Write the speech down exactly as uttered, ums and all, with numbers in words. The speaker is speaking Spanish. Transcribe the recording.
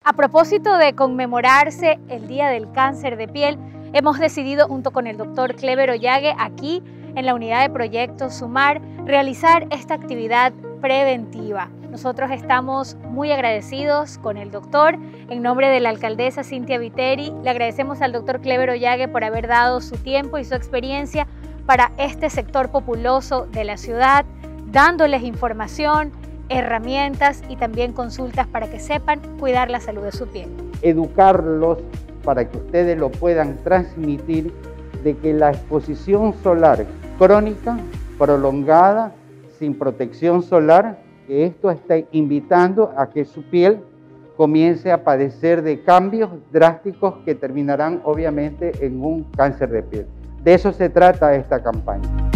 A propósito de conmemorarse el Día del Cáncer de Piel, hemos decidido junto con el doctor Clever Ollague aquí en la unidad de proyectos SUMAR realizar esta actividad preventiva. Nosotros estamos muy agradecidos con el doctor. En nombre de la alcaldesa Cintia Viteri, le agradecemos al doctor Clever Ollague por haber dado su tiempo y su experiencia para este sector populoso de la ciudad, dándoles información, herramientas y también consultas para que sepan cuidar la salud de su piel. Educarlos para que ustedes lo puedan transmitir de que la exposición solar crónica, prolongada, sin protección solar, que esto está invitando a que su piel comience a padecer de cambios drásticos que terminarán obviamente en un cáncer de piel. De eso se trata esta campaña.